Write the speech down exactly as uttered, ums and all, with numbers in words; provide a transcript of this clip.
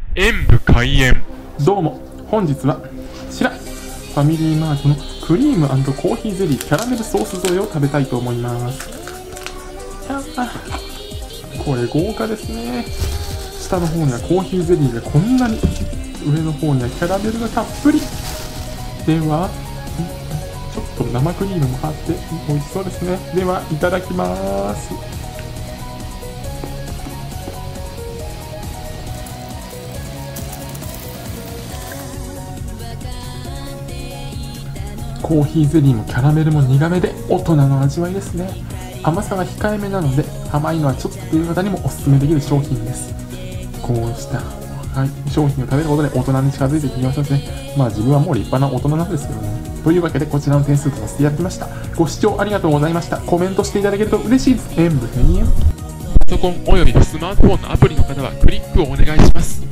演武開演。 どうも、本日はこちらファミリーマートのクリーム&コーヒーゼリーキャラメルソース添えを食べたいと思います。やったー、これ豪華ですね。下の方にはコーヒーゼリーがこんなに、上の方にはキャラメルがたっぷり。ではちょっと生クリームもあって美味しそうですね。ではいただきます。コーヒーゼリーもキャラメルも苦めで大人の味わいですね。甘さが控えめなので甘いのはちょっとという方にもおすすめできる商品です。こうした、はい、商品を食べることで大人に近づいていきましょうね。まあ自分はもう立派な大人なんですけどね。というわけでこちらの点数とさせていただきました。ご視聴ありがとうございました。コメントしていただけると嬉しいです。演武閉園。 パソコンおよびスマートフォンのアプリの方はクリックをお願いします。